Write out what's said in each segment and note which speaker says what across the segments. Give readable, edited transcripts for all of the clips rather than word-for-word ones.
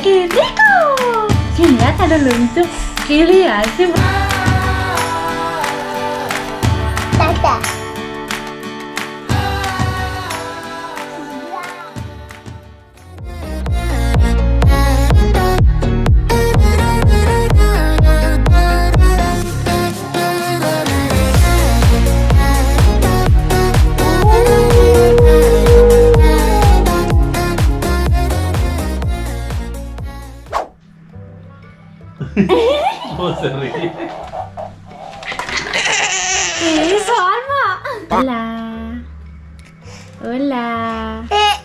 Speaker 1: ¡Qué rico! ¡Qué lata los lobitos! ¿Qué le hace?
Speaker 2: Tata.
Speaker 3: ¿Cómo se ríe?
Speaker 1: ¿Qué es eso, Alma? Hola. Hola.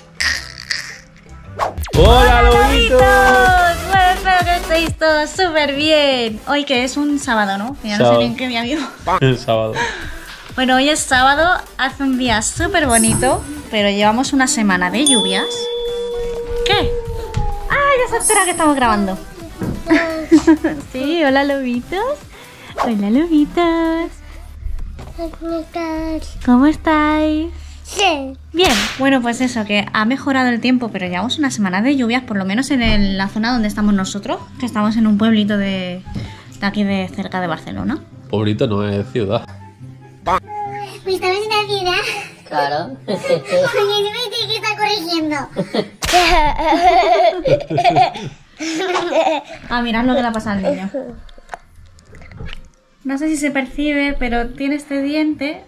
Speaker 3: ¡Hola, lobitos!
Speaker 1: Bueno, espero que estéis todos súper bien. Hoy que es un sábado, ¿no? Ya no sé
Speaker 3: Sábado.
Speaker 1: bien qué día vivo.
Speaker 3: El sábado.
Speaker 1: Bueno, hoy es sábado, hace un día súper bonito, pero llevamos una semana de lluvias. ¿Qué? Ah, ya se entera que estamos grabando. Sí, hola lobitos. Hola lobitos. ¿Cómo estáis?
Speaker 2: Sí.
Speaker 1: Bien, bueno, pues eso, que ha mejorado el tiempo, pero llevamos una semana de lluvias, por lo menos en la zona donde estamos nosotros, que estamos en un pueblito de aquí de cerca de Barcelona.
Speaker 3: Pueblito no es ciudad.
Speaker 2: Pues estamos en la ciudad.
Speaker 4: Claro.
Speaker 2: Porque no me dice que está corrigiendo.
Speaker 1: Ah, mirad lo que le ha pasado al niño. No sé si se percibe, pero tiene este diente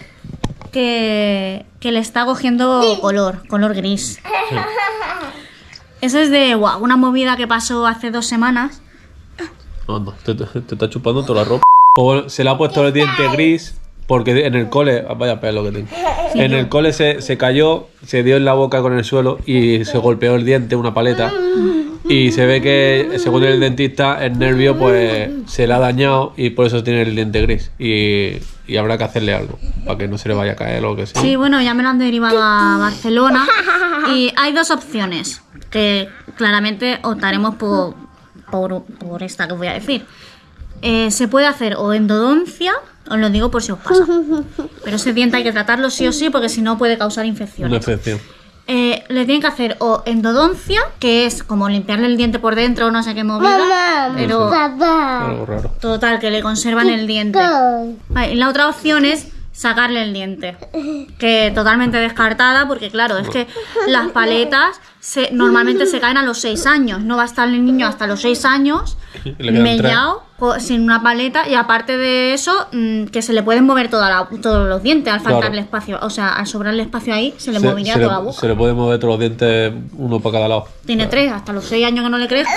Speaker 1: que le está cogiendo color gris. Eso es de una movida que pasó hace 2 semanas.
Speaker 3: Anda, te está chupando toda la ropa. Pues bueno, se le ha puesto el diente gris porque en el cole... Vaya pelo que tengo. En el cole se cayó, se dio en la boca con el suelo y se golpeó el diente, una paleta. Y se ve que, según el dentista, el nervio pues se le ha dañado y por eso tiene el diente gris. Y habrá que hacerle algo para que no se le vaya a caer o lo que sea.
Speaker 1: Sí, bueno, ya me lo han derivado a Barcelona. Y hay 2 opciones que claramente optaremos por esta que os voy a decir. Se puede hacer o endodoncia, os lo digo por si os pasa. Pero ese diente hay que tratarlo sí o sí porque si no puede causar
Speaker 3: Una
Speaker 1: infecciones.
Speaker 3: infección.
Speaker 1: Le tienen que hacer o endodoncia, que es como limpiarle el diente por dentro o no sé qué movida.
Speaker 2: Mamá.
Speaker 1: Pero
Speaker 2: Papá.
Speaker 3: Algo raro.
Speaker 1: total, que le conservan el diente. Vale, y la otra opción es sacarle el diente, que totalmente descartada porque claro, es que las paletas normalmente se caen a los 6 años, no va a estar el niño hasta los 6 años
Speaker 3: Le quedan
Speaker 1: mellao sin una paleta y aparte de eso que se le pueden mover todos los dientes al faltarle
Speaker 3: Claro.
Speaker 1: espacio, o sea, al sobrarle espacio ahí se le movería toda la boca.
Speaker 3: Se le puede mover todos los dientes, uno para cada lado.
Speaker 1: Tiene 3, hasta los 6 años que no le crezca.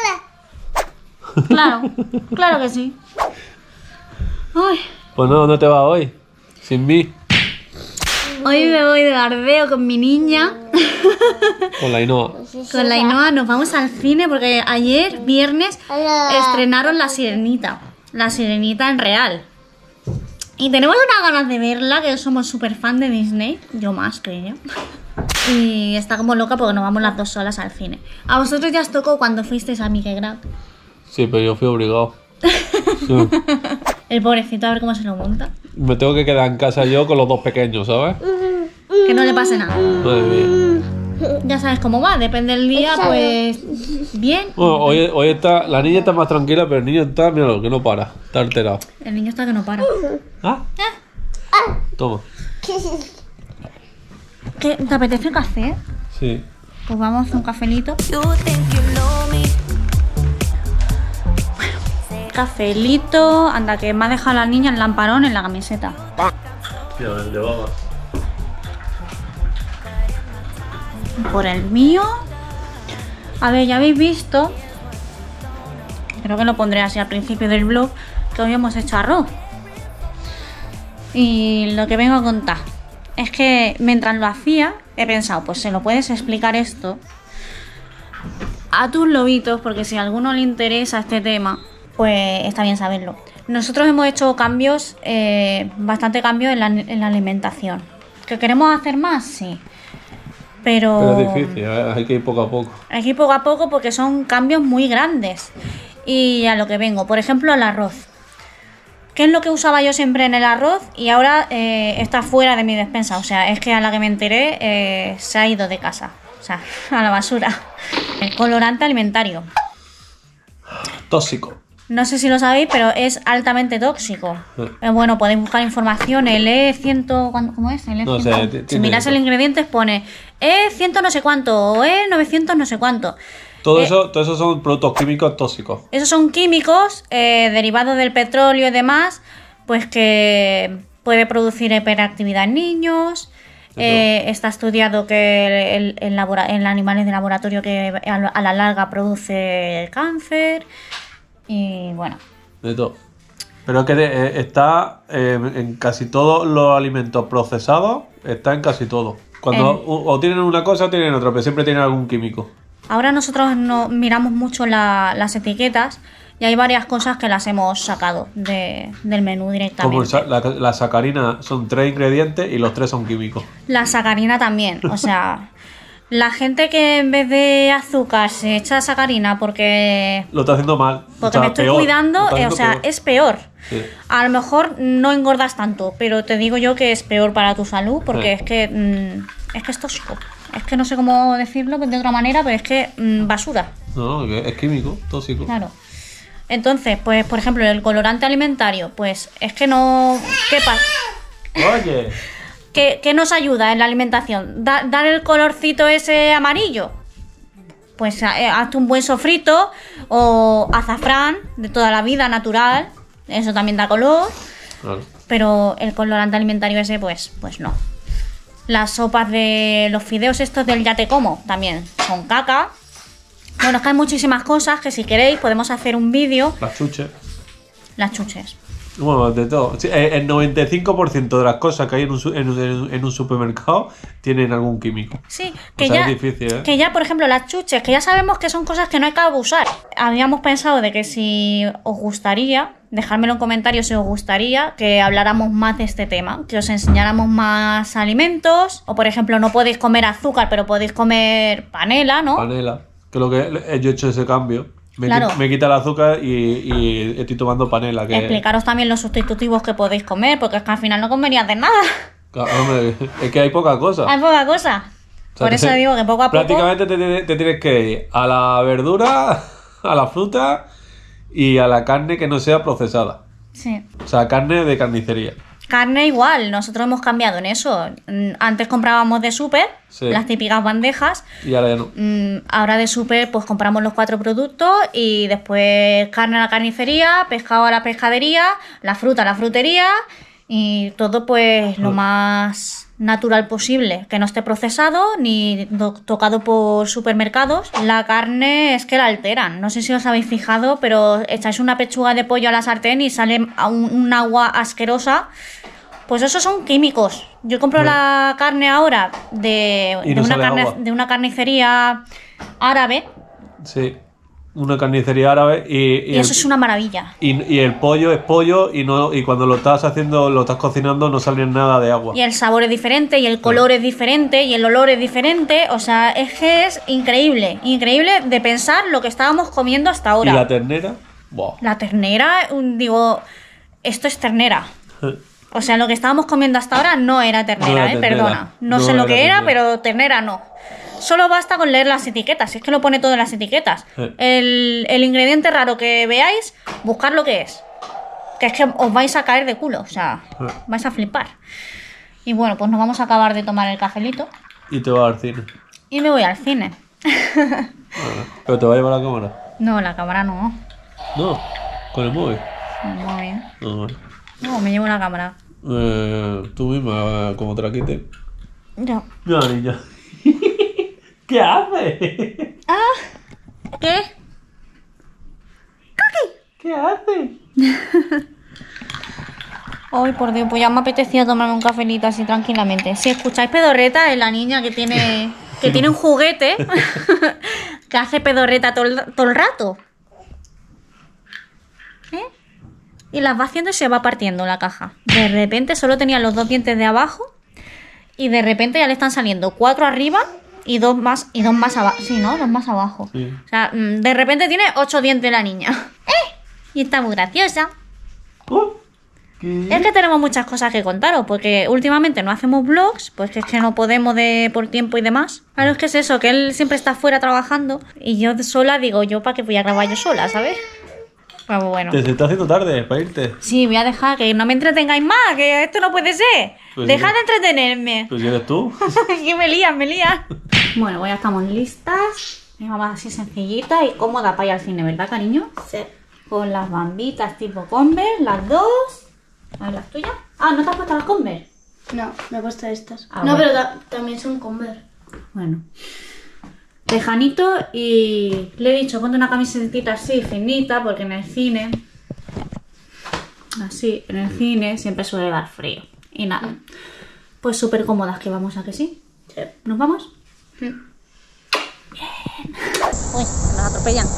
Speaker 1: Claro, claro que sí. Ay,
Speaker 3: Pues no, ¿dónde te vas hoy? Sin mí.
Speaker 1: hoy me voy de bardeo con mi niña.
Speaker 3: Con la Ainhoa.
Speaker 1: Con la Ainhoa nos vamos al cine porque ayer, viernes, estrenaron La Sirenita en real. Y tenemos unas ganas de verla, que somos súper fan de Disney, yo más que ella. Y está como loca porque nos vamos las 2 solas al cine. A vosotros ya os tocó cuando fuisteis a Mickey Grab.
Speaker 3: Sí, pero yo fui obligado. Sí.
Speaker 1: El pobrecito, a ver cómo se lo monta.
Speaker 3: Me tengo que quedar en casa yo con los 2 pequeños, ¿sabes?
Speaker 1: Que no le pase nada.
Speaker 3: Madre mía.
Speaker 1: Ya sabes cómo va, depende del día, pues bien.
Speaker 3: Bueno, hoy está, la niña está más tranquila, pero el niño está, míralo, que no para. Está alterado.
Speaker 1: El niño está que no para.
Speaker 3: ¿Ah? Toma.
Speaker 1: ¿Qué? ¿Te apetece café?
Speaker 3: Sí.
Speaker 1: Pues vamos a hacer un cafelito. Cafelito, anda que me ha dejado la niña el lamparón en la camiseta.
Speaker 3: Mira, el de baba.
Speaker 1: Por el mío. A ver, ya habéis visto. Creo que lo pondré así al principio del vlog. Que hoy hemos hecho arroz. Y lo que vengo a contar es que mientras lo hacía, he pensado, pues se lo puedes explicar esto a tus lobitos, porque si a alguno le interesa este tema, pues está bien saberlo. Nosotros hemos hecho cambios, bastante cambios en la alimentación. ¿Que queremos hacer más? Sí.
Speaker 3: Pero es difícil, hay que ir poco a poco.
Speaker 1: Hay que ir poco a poco porque son cambios muy grandes. Y a lo que vengo, por ejemplo, el arroz. ¿Qué es lo que usaba yo siempre en el arroz? Y ahora está fuera de mi despensa. O sea, es que a la que me enteré se ha ido de casa. O sea, a la basura. El colorante alimentario.
Speaker 3: Tóxico.
Speaker 1: No sé si lo sabéis, pero es altamente tóxico. Bueno, podéis buscar información. El E100... ¿Cómo es? El E100.
Speaker 3: No sé,
Speaker 1: si miras el ingrediente pone E100 no sé cuánto o E900 no sé cuánto.
Speaker 3: Todo eso son productos químicos tóxicos.
Speaker 1: Esos son químicos derivados del petróleo y demás, pues que puede producir hiperactividad en niños. Está estudiado que en animales de laboratorio que a la larga produce cáncer. Y bueno.
Speaker 3: De todo. Pero es que está en casi todos los alimentos procesados, está en casi todo. Cuando o tienen una cosa o tienen otra, pero siempre tienen algún químico.
Speaker 1: Ahora nosotros miramos mucho las etiquetas y hay varias cosas que las hemos sacado del menú directamente.
Speaker 3: Como la sacarina son 3 ingredientes y los 3 son químicos.
Speaker 1: La sacarina también, o sea, la gente que en vez de azúcar se echa sacarina porque
Speaker 3: Lo está haciendo mal.
Speaker 1: Porque
Speaker 3: O sea,
Speaker 1: me estoy
Speaker 3: peor.
Speaker 1: cuidando,
Speaker 3: Lo está haciendo
Speaker 1: o sea,
Speaker 3: peor.
Speaker 1: es peor.
Speaker 3: Sí.
Speaker 1: A lo mejor no engordas tanto, pero te digo yo que es peor para tu salud porque es que es tóxico. Es que no sé cómo decirlo de otra manera, pero es que basura.
Speaker 3: No, es químico, tóxico.
Speaker 1: Claro. Entonces, pues, por ejemplo, el colorante alimentario, pues es que no... ¿Qué pasa?
Speaker 3: Oye.
Speaker 1: ¿Qué nos ayuda en la alimentación? ¿Dar el colorcito ese amarillo? Pues hazte un buen sofrito o azafrán de toda la vida, natural. Eso también da color.
Speaker 3: Claro.
Speaker 1: Pero el colorante alimentario ese, pues no. Las sopas de los fideos estos del ya te como también son caca. Bueno, es que hay muchísimas cosas que si queréis podemos hacer un vídeo.
Speaker 3: Las chuches.
Speaker 1: Las chuches.
Speaker 3: Bueno, de todo. Sí, el 95% de las cosas que hay en un supermercado tienen algún químico.
Speaker 1: Sí,
Speaker 3: O
Speaker 1: que
Speaker 3: sea,
Speaker 1: ya,
Speaker 3: es difícil, ¿eh?
Speaker 1: que ya, por ejemplo, las chuches, que ya sabemos que son cosas que no hay que abusar. Habíamos pensado de que si os gustaría, dejármelo en comentarios si os gustaría que habláramos más de este tema, que os enseñáramos más alimentos, o por ejemplo, no podéis comer azúcar, pero podéis comer panela, ¿no?
Speaker 3: Panela. Que lo que yo he hecho ese cambio.
Speaker 1: Claro.
Speaker 3: Me quita el azúcar y estoy tomando panela. Que,
Speaker 1: Explicaros también los sustitutivos que podéis comer, porque es que al final no comerías de nada.
Speaker 3: Claro, hombre, es que hay poca cosa.
Speaker 1: Hay poca cosa.
Speaker 3: O sea,
Speaker 1: Por eso digo que poco a poco...
Speaker 3: Prácticamente te tienes que ir a la verdura, a la fruta y a la carne que no sea procesada.
Speaker 1: Sí.
Speaker 3: O sea, carne de carnicería.
Speaker 1: Carne igual, nosotros hemos cambiado en eso. Antes comprábamos de súper,
Speaker 3: Sí.
Speaker 1: las típicas bandejas.
Speaker 3: Y ahora ya no.
Speaker 1: Ahora de súper pues compramos los 4 productos y después carne a la carnicería, pescado a la pescadería, la fruta a la frutería y todo pues lo más natural posible, que no esté procesado ni tocado por supermercados. La carne es que la alteran, no sé si os habéis fijado, pero echáis una pechuga de pollo a la sartén y sale un agua asquerosa. Pues esos son químicos. Yo compro la carne ahora
Speaker 3: Y no sale agua.
Speaker 1: de una carnicería árabe
Speaker 3: Sí. Una carnicería árabe
Speaker 1: y eso es una maravilla.
Speaker 3: y el pollo es pollo y cuando lo estás haciendo, lo estás cocinando, no sale nada de agua.
Speaker 1: Y el sabor es diferente, y el color es diferente, y el olor es diferente. O sea, es que es increíble. Increíble de pensar lo que estábamos comiendo hasta ahora.
Speaker 3: ¿Y la ternera? Buah.
Speaker 1: La ternera, digo, esto es ternera. O sea, lo que estábamos comiendo hasta ahora no era ternera,
Speaker 3: No era ternera.
Speaker 1: perdona. No
Speaker 3: No
Speaker 1: sé lo
Speaker 3: era
Speaker 1: que era,
Speaker 3: ternera.
Speaker 1: pero ternera no. Solo basta con leer las etiquetas, es que lo pone todo en las etiquetas.
Speaker 3: Sí.
Speaker 1: El ingrediente raro que veáis, buscar lo que es. Que es que os vais a caer de culo, o sea, vais a flipar. Y bueno, pues nos vamos a acabar de tomar el cafelito
Speaker 3: Y te vas al cine.
Speaker 1: y me voy al cine.
Speaker 3: Pero te va a llevar la cámara.
Speaker 1: No, la cámara no.
Speaker 3: No, con el móvil.
Speaker 1: Muy bien.
Speaker 3: No, vale.
Speaker 1: No, me llevo la cámara.
Speaker 3: Tú misma, como te la quites.
Speaker 1: Yo.
Speaker 3: No, niña. ¿Qué haces?
Speaker 1: ¿Qué?
Speaker 3: ¿Qué haces?
Speaker 1: Ay, por Dios, pues ya me apetecía tomarme un cafelito así tranquilamente. Si escucháis pedorreta, es la niña que tiene un juguete que hace pedorreta todo el rato. ¿Eh? Y las va haciendo y se va partiendo la caja. De repente solo tenía los 2 dientes de abajo y de repente ya le están saliendo 4 arriba y dos más abajo. Sí, ¿no? 2 más abajo.
Speaker 3: Sí.
Speaker 1: O sea, de repente tiene 8 dientes la niña. Y está muy graciosa. Es que tenemos muchas cosas que contaros, porque últimamente no hacemos vlogs, pues que es que no podemos por tiempo y demás. Claro, es que es eso, que él siempre está fuera trabajando y yo sola digo, yo para qué voy a grabar yo sola, ¿sabes? Pues bueno.
Speaker 3: Te está haciendo tarde para irte.
Speaker 1: Sí, voy a dejar que no me entretengáis más, que esto no puede ser.
Speaker 3: Pues
Speaker 1: Dejad
Speaker 3: sí.
Speaker 1: de entretenerme.
Speaker 3: Pues si eres tú.
Speaker 1: Que me lías, me lías. Bueno, pues ya estamos listas. Mi mamá así sencillita y cómoda para ir al cine, ¿verdad, cariño?
Speaker 2: Sí.
Speaker 1: Con las bambitas tipo Converse, las dos. A ver, las tuyas. Ah, ¿no te has puesto las Converse?
Speaker 4: No, me he puesto estas.
Speaker 1: Ah,
Speaker 4: no,
Speaker 1: bueno.
Speaker 4: pero también son Converse.
Speaker 1: Bueno. Tejanito y le he dicho, ponte una camisetita así, finita, porque en el cine... Así, en el cine siempre suele dar frío. Y nada. Pues súper cómodas que vamos, ¿a que sí?
Speaker 4: Sí.
Speaker 1: ¿Nos vamos? Bien. Uy, nos atropellan.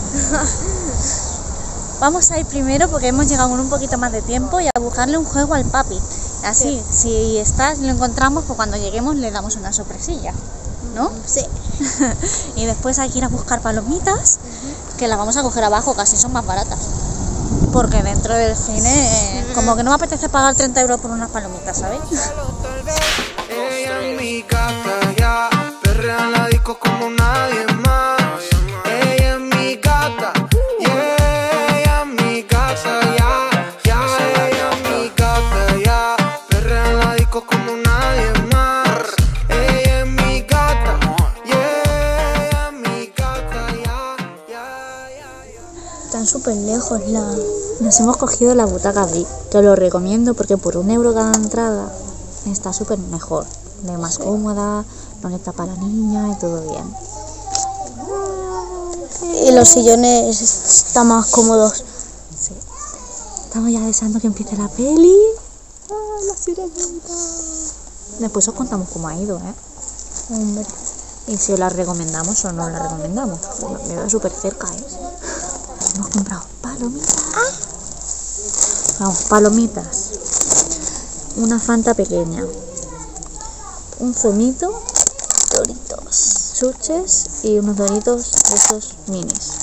Speaker 1: Vamos a ir primero porque hemos llegado con un poquito más de tiempo y a buscarle un juego al papi. Así, si lo encontramos, pues cuando lleguemos le damos una sorpresilla, ¿no?
Speaker 2: Sí.
Speaker 1: Y después hay que ir a buscar palomitas, que las vamos a coger abajo, casi son más baratas. Porque dentro del cine, como que no me apetece pagar 30 euros por unas palomitas, ¿sabes?
Speaker 5: Ella es mi gata, ya, perrea en la disco como nadie más. Ella es mi gata, yeah, ella es mi gata, ya, ella es mi gata, ya, perrea en la disco como nadie más. Ella es mi gata, yeah, ella es mi gata, ya.
Speaker 1: Están súper lejos Nos hemos cogido la butaca VIP, que os lo recomiendo porque por €1 cada entrada está súper mejor, de más cómoda, no le tapa a la niña y todo bien.
Speaker 4: Y los sillones están más cómodos.
Speaker 1: Sí. Estamos ya deseando que empiece la peli. La sirenita. Después os contamos cómo ha ido, ¿eh?
Speaker 4: Hombre.
Speaker 1: Y si os la recomendamos o no la recomendamos. Me veo súper cerca, ¿eh? Hemos comprado palomitas. Vamos, palomitas. Una Fanta pequeña. Un zumito. Doritos. Chuches y unos doritos de estos minis.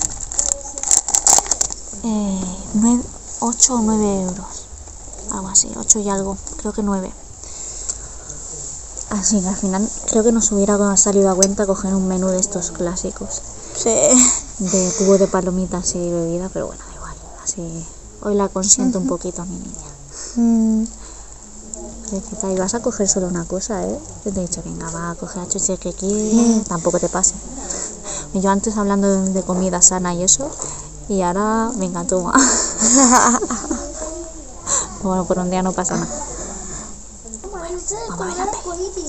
Speaker 1: 8 o 9 euros. Algo así, 8 y algo. Creo que 9. Así que al final creo que nos hubiera salido a cuenta coger un menú de estos clásicos.
Speaker 4: Sí.
Speaker 1: De cubo de palomitas y bebida, pero bueno, da igual. Así hoy la consiento un poquito a mi niña. Y vas a coger solo una cosa, ¿eh? Yo te he dicho, venga, va a coger a chuches que quieras, tampoco te pase. Y yo antes hablando de comida sana y eso, y ahora, venga, toma. Bueno, por un día no pasa nada. Vamos a ver la peli.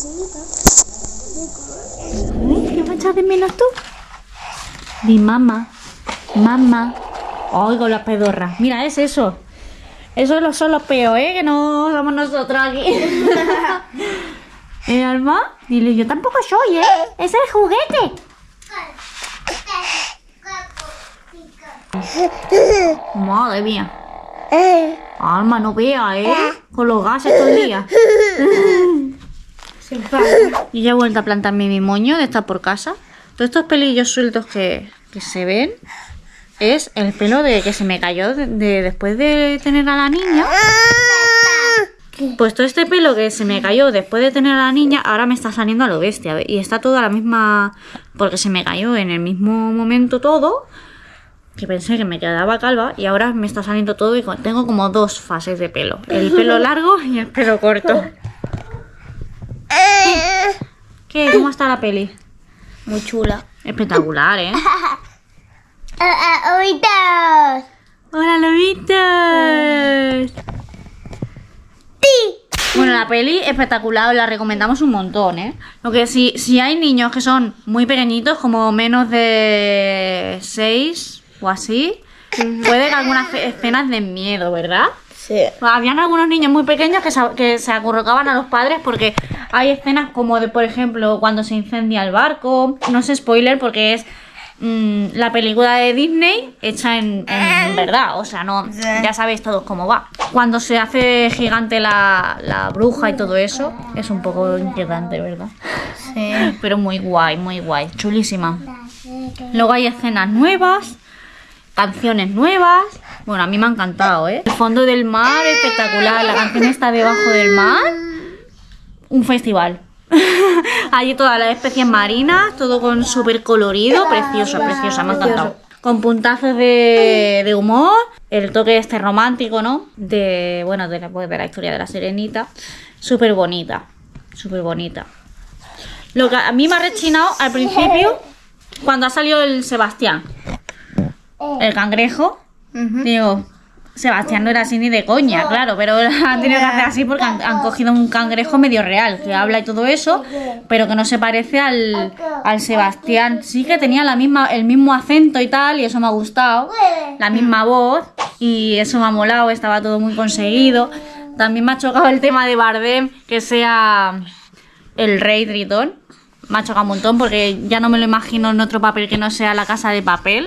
Speaker 1: ¿Qué me echas de menos tú? Di mamá, mamá. Oigo las pedorras. Mira, es eso. Esos son los peos, ¿eh? Que no somos nosotros aquí. Alma, dile, yo tampoco soy, ¿eh? Es el juguete. Madre mía. Alma, no vea, ¿eh? Con los gases todo el día. Yo ya he vuelto a plantarme mi moño de estar por casa. Todos estos pelillos sueltos que se ven es el pelo de que se me cayó después de tener a la niña. Pues todo este pelo que se me cayó después de tener a la niña ahora me está saliendo a lo bestia. Y está todo a la misma... Porque se me cayó en el mismo momento todo. Que pensé que me quedaba calva y ahora me está saliendo todo y tengo como 2 fases de pelo. El pelo largo y el pelo corto. ¿Qué? ¿Cómo está la peli?
Speaker 4: Muy chula.
Speaker 1: Espectacular, ¿eh?
Speaker 2: ¡Oitos!
Speaker 1: ¡Hola, lobitos! Bueno, la peli espectacular, os la recomendamos un montón, ¿eh? Lo que si hay niños que son muy pequeñitos, como menos de 6 o así, puede que algunas escenas den miedo, ¿verdad?
Speaker 4: Sí.
Speaker 1: Habían algunos niños muy pequeños que se acurrucaban a los padres porque hay escenas como de, por ejemplo, cuando se incendia el barco. No es spoiler porque es la película de Disney hecha en verdad. O sea, no, ya sabéis todos cómo va. Cuando se hace gigante la bruja y todo eso, es un poco inquietante, ¿verdad?
Speaker 4: Sí.
Speaker 1: Pero muy guay, chulísima. Luego hay escenas nuevas canciones nuevas. Bueno, a mí me ha encantado, ¿eh? El fondo del mar, espectacular. La canción está debajo del mar. Un festival. Allí todas las especies marinas, todo con súper colorido, precioso, preciosa, me ha encantado. Con puntazos de humor, el toque este romántico, ¿no? Bueno, de la historia de la Sirenita. Súper bonita, súper bonita. Lo que a mí me ha rechinado al principio, cuando ha salido el Sebastián, el cangrejo, digo, Sebastián no era así ni de coña, claro, pero han tenido que hacer así porque han cogido un cangrejo medio real, que habla y todo eso, pero que no se parece al Sebastián. Sí que tenía el mismo acento y tal, y eso me ha gustado, la misma voz, y eso me ha molado, estaba todo muy conseguido. También me ha chocado el tema de Bardem, que sea el rey Tritón. Me ha chocado un montón porque ya no me lo imagino en otro papel que no sea La Casa de Papel.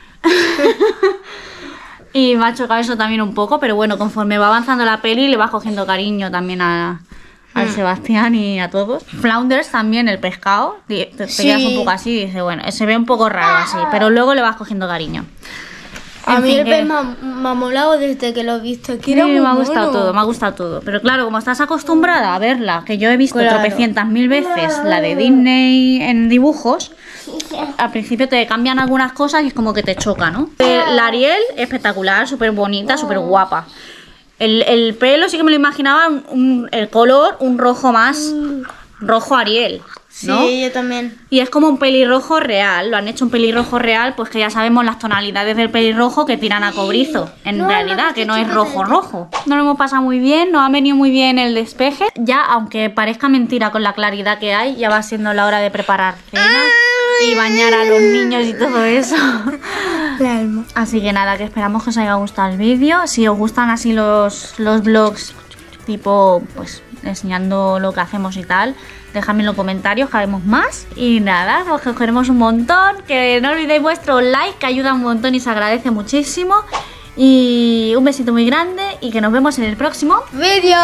Speaker 1: Y me ha chocado eso también un poco, pero bueno, conforme va avanzando la peli le vas cogiendo cariño también al Sebastián y a todos. Flounders también, el pescado, te quedas un poco así y dices, bueno, se ve un poco raro así, pero luego le vas cogiendo cariño.
Speaker 6: A mí el pez me ha molado desde que lo he visto. Aquí
Speaker 1: sí, me ha gustado todo. Pero claro, como estás acostumbrada a verla, que yo he visto tropecientas mil veces la de Disney en dibujos, al principio te cambian algunas cosas y es como que te choca, ¿no? La Ariel, espectacular, súper bonita, súper guapa. El pelo sí que me lo imaginaba, el color, un rojo más, rojo Ariel, ¿no?
Speaker 6: Sí, yo también.
Speaker 1: Y es como un pelirrojo real, lo han hecho un pelirrojo real, pues que ya sabemos las tonalidades del pelirrojo que tiran a cobrizo, en realidad, que no es rojo rojo. Nos lo hemos pasado muy bien, nos ha venido muy bien el despeje. Ya, aunque parezca mentira con la claridad que hay, ya va siendo la hora de preparar cena y bañar a los niños y todo eso. Así que nada, que esperamos que os haya gustado el vídeo. Si os gustan así los vlogs tipo, pues enseñando lo que hacemos y tal, dejadme en los comentarios que haremos más. Y nada, os queremos un montón. Que no olvidéis vuestro like, que ayuda un montón y se agradece muchísimo. Y un besito muy grande y que nos vemos en el próximo
Speaker 6: vídeo.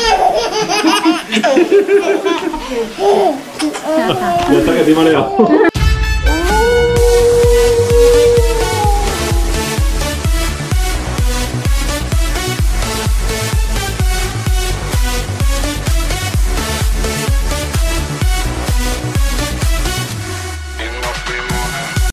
Speaker 3: Ya está, que estoy mareado.